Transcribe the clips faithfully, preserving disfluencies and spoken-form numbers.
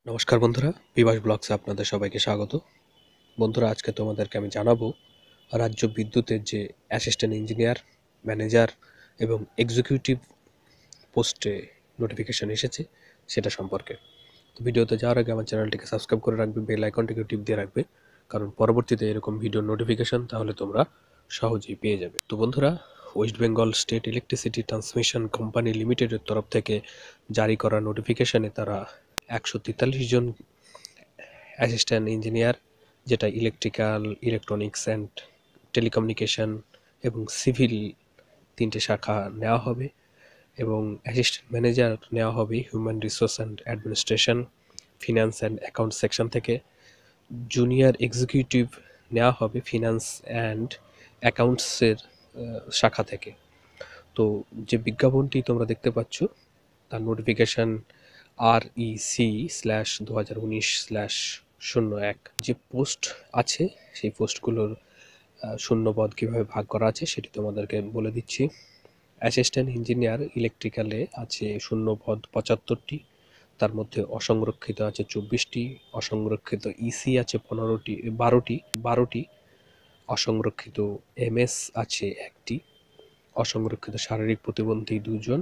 নমস্কার বন্ধুরা, বিভাস ব্লগসে আপনাদের সবাইকে স্বাগত। বন্ধুরা, আজকে তোমাদেরকে আমি জানাবো রাজ্য বিদ্যুতের যে অ্যাসিস্ট্যান্ট ইঞ্জিনিয়ার, ম্যানেজার এবং এক্সিকিউটিভ পোস্টে নোটিফিকেশন এসেছে সেটা সম্পর্কে। তো ভিডিওতে যাওয়ার আগে আমার চ্যানেলটিকে সাবস্ক্রাইব করে রাখবে, বেল আইকনটিকে টিপ দিয়ে রাখবে, কারণ পরবর্তীতে এরকম ভিডিও নোটিফিকেশন তাহলে তোমরা সহজেই পেয়ে যাবে। তো বন্ধুরা, West Bengal state electricity transmission company লিমিটেডের তরফ থেকে জারি করা নোটিফিকেশনে তারা একশো তেতাল্লিশ জন অ্যাসিস্ট্যান্ট ইঞ্জিনিয়ার, যেটা ইলেকট্রিক্যাল, ইলেকট্রনিক্স অ্যান্ড টেলিকমিউনিকেশন এবং সিভিল তিনটে শাখা নেওয়া হবে, এবং অ্যাসিস্ট্যান্ট ম্যানেজার নেওয়া হবে human resource and administration, finance and account section থেকে। জুনিয়র এক্সিকিউটিভ নেওয়া হবে ফিনান্স অ্যান্ড অ্যাকাউন্টসের শাখা থেকে। তো যে বিজ্ঞাপনটি তোমরা দেখতে পাচ্ছ তার notification R E C slash দু হাজার উনিশ স্ল্যাশ শূন্য এক যে পোস্ট আছে, সেই পোস্টগুলোর শূন্যপদ কীভাবে ভাগ করা আছে সেটি তোমাদেরকে বলে দিচ্ছি। অ্যাসিস্ট্যান্ট ইঞ্জিনিয়ার ইলেকট্রিক্যালে আছে শূন্যপদ পঁচাত্তরটি, তার মধ্যে অসংরক্ষিত আছে চব্বিশটি, অসংরক্ষিত ইসি আছে পনেরোটি বারোটি বারোটি অসংরক্ষিত এমএস আছে একটি, অসংরক্ষিত শারীরিক প্রতিবন্ধী দুজন,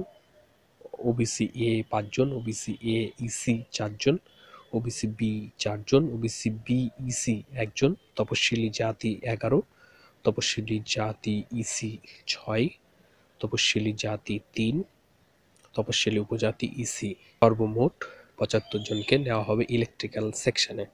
ওবিসি এ পাঁচজন, ওবিসি এ ইসি চারজন, ওবিসি বি চারজন, ওবিসি বি ইসি একজন, তপশিলি জাতি এগারো, তপশিলি জাতি ইসি ছয়, তপশিলি জাতি তিন, তপশিলি উপজাতি ইসি। সর্বমোট পঁচাত্তর জনকে নেওয়া হবে ইলেকট্রিক্যাল সেকশনে।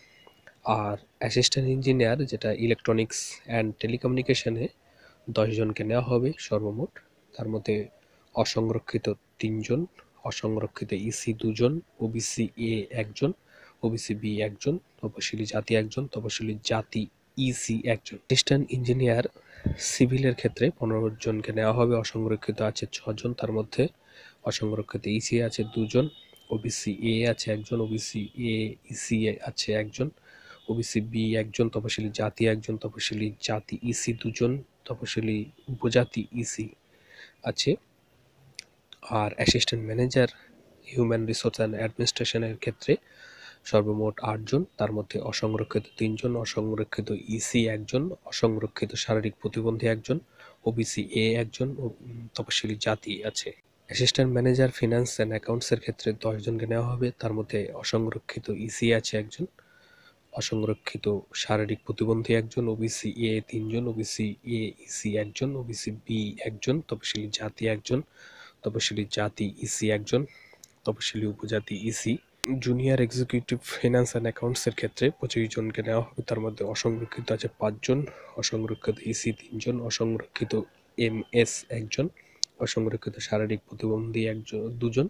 আর অ্যাসিস্ট্যান্ট ইঞ্জিনিয়ার যেটা ইলেকট্রনিক্স অ্যান্ড টেলিকমিউনিকেশনে দশ জনকে নেওয়া হবে সর্বমোট। তার মধ্যে অসংরক্ষিত তিনজন, অসংরক্ষিত ইসি দুজন, ওবিসি এ একজন, ওবিসি বি একজন, তপশিলি জাতি একজন, তপশিলি জাতি ইসি একজন। অ্যাসিস্ট্যান্ট ইঞ্জিনিয়ার সিভিলের ক্ষেত্রে পনেরো জনকে নেওয়া হবে, অসংরক্ষিত আছে ছজন, তার মধ্যে অসংরক্ষিত ইসি আছে দুজন, ওবিসি এ আছে একজন, ওবিসি এ ইসি আছে একজন, ওবিসি বি একজন, তপশিলি জাতি একজন, তপশিলি জাতি ইসি দুজন, তপশিলি উপজাতি ইসি আছে। আর assistant manager human resource and অ্যাডমিনিস্ট্রেশনের ক্ষেত্রে সর্বমোট আটজন, তার মধ্যে অসংরক্ষিত তিনজন, অসংরক্ষিত ইসি একজন, অসংরক্ষিত শারীরিক প্রতিবন্ধী একজন, ওবিসি এ একজন, তপশিলি জাতি আছে। অ্যাসিস্ট্যান্ট ম্যানেজার ফিনান্স অ্যান্ড অ্যাকাউন্টসের ক্ষেত্রে দশ জনকে নেওয়া হবে, তার মধ্যে অসংরক্ষিত ইসি আছে একজন, অসংরক্ষিত শারীরিক প্রতিবন্ধী একজন, ওবিসি এ তিনজন, ওবিসি এ ইসি একজন, ওবিসি বি একজন, তপশিলি জাতি একজন, তপশিলি জাতি ইসি একজন, তপশিলি উপজাতি EC. Junior executive finance and অ্যাকাউন্টসের ক্ষেত্রে পঁচিশ জনকে নেওয়া হবে, তার মধ্যে অসংরক্ষিত আছে পাঁচজন, অসংরক্ষিত ইসি তিনজন, অসংরক্ষিত এম এস একজন, অসংরক্ষিত শারীরিক প্রতিবন্ধী একজন দুজন,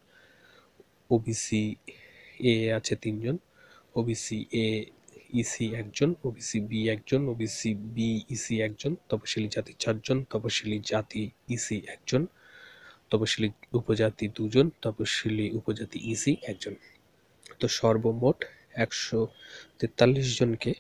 ওবিসি এ আছে তিনজন, ওবিসি এ ইসি একজন, ওবিসি বি একজন, ওবিসি বি ইসি একজন, তপশিলি জাতি চারজন, তপশিলি জাতি ইসি একজন, তপশিলি উপজাতি দুজন, তপশিলি উপজাতি ইসি একজন। তো সর্বমোট একশো তেতাল্লিশ জনকে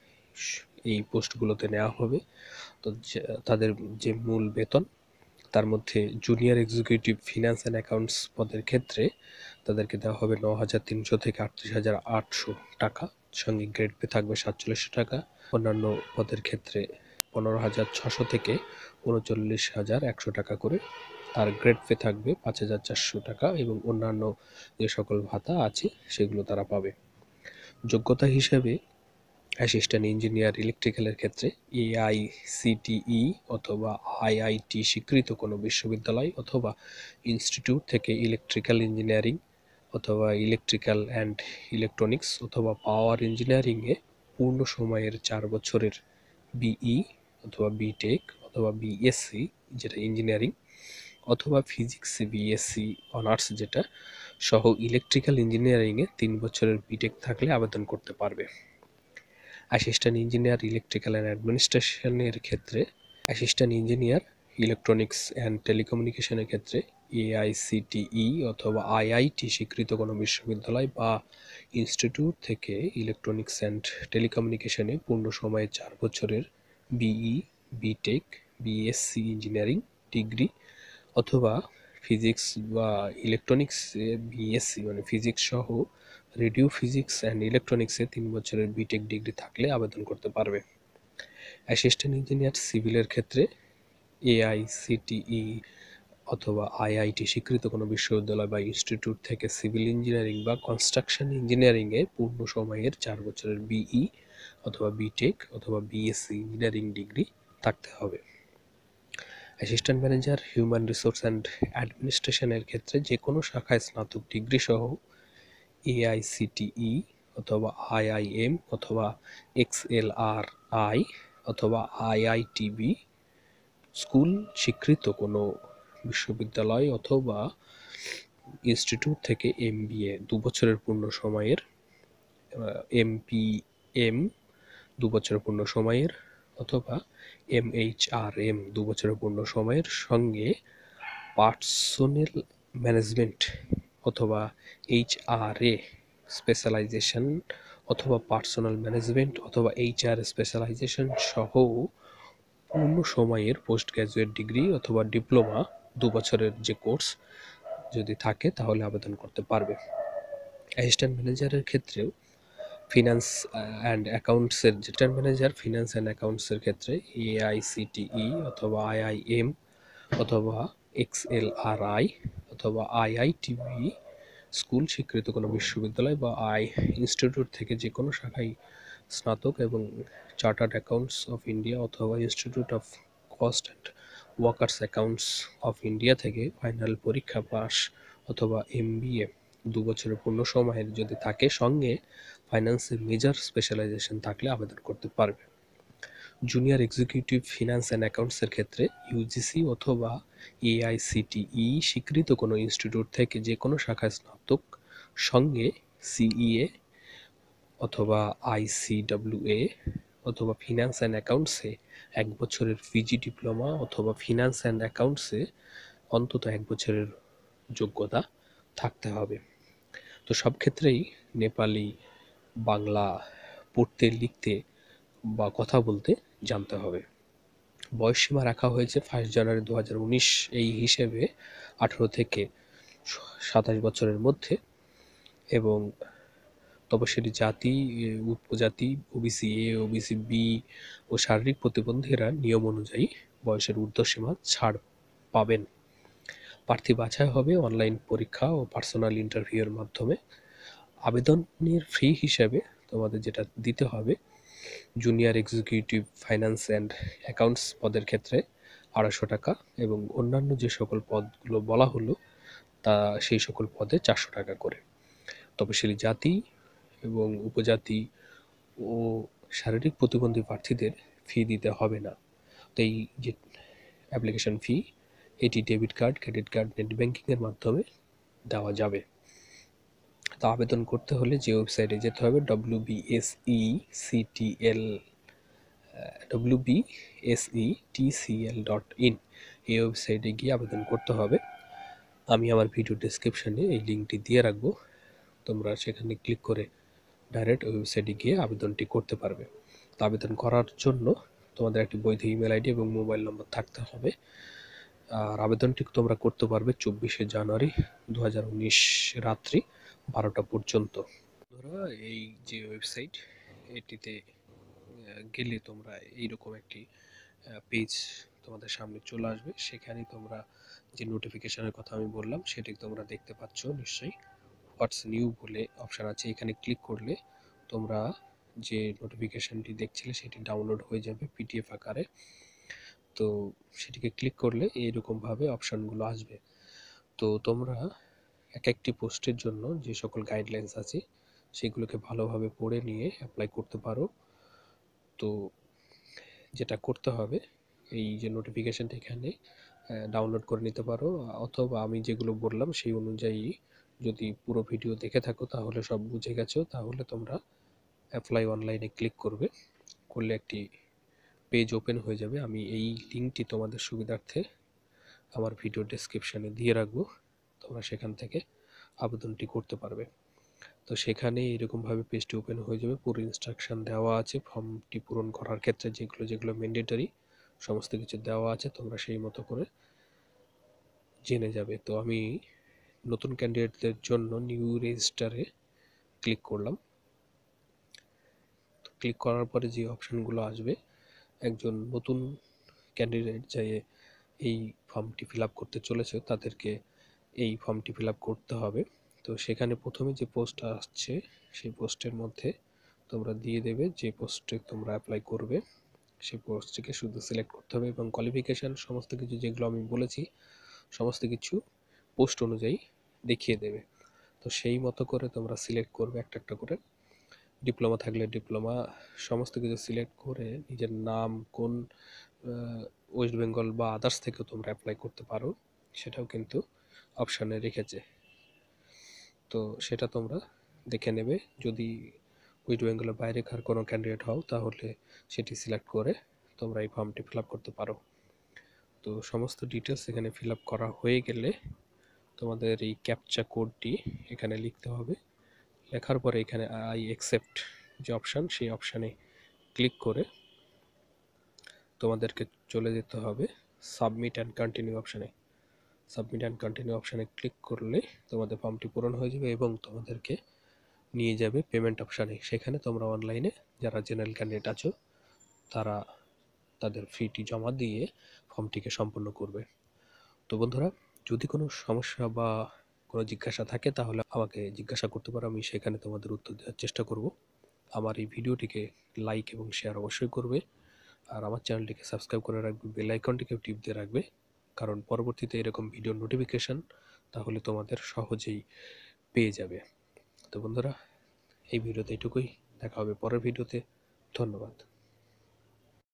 এই পোস্টগুলোতে নেওয়া হবে। তো তাদের যে মূল বেতন, তার মধ্যে junior executive finance and accounts পদের ক্ষেত্রে তাদেরকে দেওয়া হবে ন হাজার তিনশো থেকে আটত্রিশ হাজার আটশো টাকা, সঙ্গে গ্রেড পে থাকবে সাতচল্লিশশো টাকা। অন্যান্য পদের ক্ষেত্রে পনেরো হাজার ছশো থেকে উনচল্লিশ হাজার একশো টাকা করে, আর গ্রেড পে থাকবে পাঁচ হাজার চারশো টাকা, এবং অন্যান্য যে সকল ভাতা আছে সেগুলো তারা পাবে। যোগ্যতা হিসেবে অ্যাসিস্ট্যান্ট ইঞ্জিনিয়ার ইলেকট্রিক্যালের ক্ষেত্রে এআইসিটিই অথবা আইআইটি স্বীকৃত কোনো বিশ্ববিদ্যালয় অথবা ইনস্টিটিউট থেকে ইলেকট্রিক্যাল ইঞ্জিনিয়ারিং অথবা ইলেকট্রিক্যাল অ্যান্ড ইলেকট্রনিক্স অথবা পাওয়ার ইঞ্জিনিয়ারিংয়ে পূর্ণ সময়ের চার বছরের বিই অথবা বিটেক অথবা বিএসসি যেটা ইঞ্জিনিয়ারিং, অথবা ফিজিক্স বিএসসি অনার্স যেটা সহ ইলেকট্রিক্যাল ইঞ্জিনিয়ারিংয়ে তিন বছরের বিটেক থাকলে আবেদন করতে পারবে। অ্যাসিস্ট্যান্ট ইঞ্জিনিয়ার ইলেকট্রিক্যাল অ্যান্ড অ্যাডমিনিস্ট্রেশনের ক্ষেত্রে অ্যাসিস্ট্যান্ট ইঞ্জিনিয়ার ইলেকট্রনিক্স অ্যান্ড টেলিকমিউনিকেশনের ক্ষেত্রে এআইসিটিই অথবা আইআইটি স্বীকৃত কোনো বিশ্ববিদ্যালয় বা ইনস্টিটিউট থেকে ইলেকট্রনিক্স অ্যান্ড টেলিকমিউনিকেশনে পূর্ণ সময়ে চার বছরের BE, BTech, BSc engineering degree অথবা ফিজিক্স বা ইলেকট্রনিক্স বিএসসি মানে ফিজিক্স সহ রেডিও ফিজিক্স অ্যান্ড ইলেকট্রনিক্সে তিন বছরের বিটেক ডিগ্রি থাকলে আবেদন করতে পারবে। অ্যাসিস্ট্যান্ট ইঞ্জিনিয়ার সিভিলের ক্ষেত্রে এআইসিটিই অথবা আইআইটি স্বীকৃত কোনো বিশ্ববিদ্যালয় বা ইনস্টিটিউট থেকে সিভিল ইঞ্জিনিয়ারিং বা কনস্ট্রাকশন ইঞ্জিনিয়ারিংয়ে পূর্ণ সময়ের চার বছরের বিই অথবা বিটেক অথবা বিএসসি ইঞ্জিনিয়ারিং ডিগ্রি থাকতে হবে। Assistant manager human resource and অ্যাডমিনিস্ট্রেশনের ক্ষেত্রে যে কোনো শাখায় স্নাতক ডিগ্রি সহ এআইসিটিই অথবা আইআইএম অথবা এক্সএলআরআই অথবা আইআইটিবি স্কুল স্বীকৃত কোনো বিশ্ববিদ্যালয় অথবা ইনস্টিটিউট থেকে এমবিএ দু বছরের পূর্ণ সময়ের, এমপিএম দু বছরের পূর্ণ সময়ের অথবা এমএইচআরএম দু বছরের পূর্ণ সময়ের সঙ্গে পার্সোনেল ম্যানেজমেন্ট অথবা এইচআরএ স্পেশালাইজেশন অথবা পার্সোনাল ম্যানেজমেন্ট অথবা এইচআর স্পেশালাইজেশন সহ পূর্ণ সময়ের পোস্ট গ্র্যাজুয়েট ডিগ্রি অথবা ডিপ্লোমা দু বছরের যে কোর্স যদি থাকে তাহলে আবেদন করতে পারবে। অ্যাসিস্ট্যান্ট ম্যানেজারের ক্ষেত্রেও ফিনান্স অ্যান্ড অ্যাকাউন্টসের অ্যাসিস্ট্যান্ট ম্যানেজার ফিনান্স অ্যান্ড অ্যাকাউন্টসের ক্ষেত্রে এআইসিটিই অথবা আইআইএম অথবা এক্সএলআরআই অথবা আইআইটিবি স্কুল স্বীকৃত কোনো বিশ্ববিদ্যালয় বা আই ইনস্টিটিউট থেকে যে কোনো শাখায় স্নাতক এবং চার্টার্ড অ্যাকাউন্টস অফ ইন্ডিয়া অথবা institute of cost and workers accounts of India থেকে ফাইনাল পরীক্ষা পাস অথবা এমবিএ দু বছরের পূর্ণ সময়ের যদি থাকে সঙ্গে ফাইন্যান্সের মেজর স্পেশালাইজেশন থাকলে আবেদন করতে পারবে। জুনিয়র এক্সিকিউটিভ ফিনান্স অ্যান্ড অ্যাকাউন্টসের ক্ষেত্রে ইউজিসি অথবা এআইসিটিই স্বীকৃত কোনো ইনস্টিটিউট থেকে যে কোনো শাখায় স্নাতক সঙ্গে সিইএ অথবা আইসিডব্লিউএ অথবা ফিনান্স অ্যান্ড অ্যাকাউন্টসে এক বছরের পিজি ডিপ্লোমা অথবা ফিনান্স অ্যান্ড অ্যাকাউন্টসে অন্তত এক বছরের যোগ্যতা থাকতে হবে। তো সব ক্ষেত্রেই নেপালি, বাংলা পড়তে লিখতে বা কথা বলতে জানতে হবে। বয়সসীমা রাখা হয়েছে ফার্স্ট জানুয়ারি দু হাজার উনিশ এই হিসেবে আঠেরো থেকে সাতাশ বছরের মধ্যে, এবং তপশিলি জাতি, উপজাতি, ওবিসি এ, ওবিসি বি ও শারীরিক প্রতিবন্ধীরা নিয়ম অনুযায়ী বয়সের ঊর্ধ্বসীমা ছাড় পাবেন। প্রার্থী বাছাই হবে অনলাইন পরীক্ষা ও পার্সোনাল ইন্টারভিউয়ের মাধ্যমে। আবেদনের ফি হিসাবে তোমাদের যেটা দিতে হবে, junior executive finance and accounts পদের ক্ষেত্রে আড়াইশো টাকা এবং অন্যান্য যে সকল পদগুলো বলা হলো তা সেই সকল পদে চারশো টাকা করে। তপশিলি জাতি এবং উপজাতি ও শারীরিক প্রতিবন্ধী প্রার্থীদের ফি দিতে হবে না। তো এই যে অ্যাপ্লিকেশন ফি এটি debit card, credit card, net ব্যাঙ্কিংয়ের মাধ্যমে দেওয়া যাবে। তা আবেদন করতে হলে যে ওয়েবসাইটে যেতে হবে ডব্লিউবিএসইসিটিএল ডব্লিউবিএসইটিসিএল ডট ইন, এই ওয়েবসাইটে গিয়ে আবেদন করতে হবে। আমি আমার ভিডিও ডেসক্রিপশনে এই লিঙ্কটি দিয়ে রাখবো, তোমরা সেখানে ক্লিক করে ডাইরেক্ট ওয়েবসাইটে গিয়ে আবেদনটি করতে পারবে। তো আবেদন করার জন্য তোমাদের একটি বৈধ ইমেল আইডি এবং মোবাইল নম্বর থাকতে হবে। আর আবেদনটি তোমরা করতে পারবে চব্বিশে জানুয়ারি দু হাজার উনিশ রাত্রি বারোটা পর্যন্ত। ধরো এই যে ওয়েবসাইট এটিতে গেলে তোমরা এইরকম একটি পেজ তোমাদের সামনে চলে আসবে। সেখানে তোমরা যে নোটিফিকেশনের কথা আমি বললাম সেটি তোমরা দেখতে পাচ্ছ নিশ্চয়ই। হোয়াটস নিউ বলে অপশান আছে, এখানে ক্লিক করলে তোমরা যে নোটিফিকেশনটি দেখছিলে সেটি ডাউনলোড হয়ে যাবে পিডিএফ আকারে। তো সেটিকে ক্লিক করলে এইরকমভাবে অপশানগুলো আসবে। তো তোমরা এক একটি পোস্টের জন্য যে সকল গাইডলাইন্স আছে সেগুলোকে ভালোভাবে পড়ে নিয়ে অ্যাপ্লাই করতে পারো। তো যেটা করতে হবে, এই যে নোটিফিকেশানটা এখানে ডাউনলোড করে নিতে পারো, অথবা আমি যেগুলো বললাম সেই অনুযায়ী যদি পুরো ভিডিও দেখে থাকো তাহলে সব বুঝে গেছো। তাহলে তোমরা অ্যাপ্লাই অনলাইনে ক্লিক করবে, করলে একটি পেজ ওপেন হয়ে যাবে। আমি এই লিঙ্কটি তোমাদের সুবিধার্থে আমার ভিডিও ডেসক্রিপশানে দিয়ে রাখবো, তোমরা সেখান থেকে আবেদনটি করতে পারবে। তো সেখানে এরকমভাবে পেজটি ওপেন হয়ে যাবে, পুরো ইনস্ট্রাকশান দেওয়া আছে, ফর্মটি পূরণ করার ক্ষেত্রে যেগুলো যেগুলো ম্যান্ডেটরি সমস্ত কিছু দেওয়া আছে, তোমরা সেই মতো করে জেনে যাবে। তো আমি নতুন ক্যান্ডিডেটদের জন্য নিউ রেজিস্টারে ক্লিক করলাম। ক্লিক করার পরে যে অপশানগুলো আসবে, একজন নতুন ক্যান্ডিডেট যে এই ফর্মটি ফিল আপ করতে চলেছে তাদেরকে এই ফর্মটি ফিল আপ করতে হবে। তো সেখানে প্রথমে যে পোস্টটা আসছে সেই পোস্টের মধ্যে তোমরা দিয়ে দেবে যে পোস্টে তোমরা অ্যাপ্লাই করবে, সেই পোস্টটিকে শুধু সিলেক্ট করতে হবে এবং কোয়ালিফিকেশান সমস্ত কিছু যেগুলো আমি বলেছি সমস্ত কিছু পোস্ট অনুযায়ী দেখিয়ে দেবে। তো সেই মতো করে তোমরা সিলেক্ট করবে একটা একটা করে। ডিপ্লোমা থাকলে ডিপ্লোমা সমস্ত কিছু সিলেক্ট করে নিজের নাম কোন ওয়েস্ট বেঙ্গল বা আদার্স থেকেও তোমরা অ্যাপ্লাই করতে পারো, সেটাও কিন্তু অপশানে রেখেছে। তো সেটা তোমরা দেখে নেবে। যদি ওয়েস্ট বেঙ্গলের বাইরেকার কোনো ক্যান্ডিডেট হও তাহলে সেটি সিলেক্ট করে তোমরা এই ফর্মটি ফিল আপ করতে পারো। তো সমস্ত ডিটেলস এখানে ফিল আপ করা হয়ে গেলে তোমাদের এই ক্যাপচা কোডটি এখানে লিখতে হবে। লেখার পরে এখানে আই অ্যাকসেপ্ট যে অপশান সেই অপশানে ক্লিক করে তোমাদেরকে চলে যেতে হবে সাবমিট অ্যান্ড কন্টিনিউ অপশানে। সাবমিট অ্যান্ড কন্টিনিউ অপশানে ক্লিক করলে তোমাদের ফর্মটি পূরণ হয়ে যাবে এবং তোমাদেরকে নিয়ে যাবে পেমেন্ট অপশানে। সেখানে তোমরা অনলাইনে যারা জেনারেল ক্যান্ডিডেট আছো তারা তাদের ফিটি জমা দিয়ে ফর্মটিকে সম্পূর্ণ করবে। তো বন্ধুরা, যদি কোনো সমস্যা বা কোনো জিজ্ঞাসা থাকে তাহলে আমাকে জিজ্ঞাসা করতে পারো, আমি সেখানে তোমাদের উত্তর দেওয়ার চেষ্টা করব। আমার এই ভিডিওটিকে লাইক এবং শেয়ার অবশ্যই করবে, আর আমার চ্যানেলটিকে সাবস্ক্রাইব করে রাখবে, বেল আইকনটিকেও টিপ দিয়ে রাখবে, কারণ পরবর্তীতে এরকম ভিডিও নোটিফিকেশান তাহলে তোমাদের সহজেই পেয়ে যাবে। তো বন্ধুরা, এই ভিডিওতে এটুকুই, দেখা হবে পরের ভিডিওতে। ধন্যবাদ।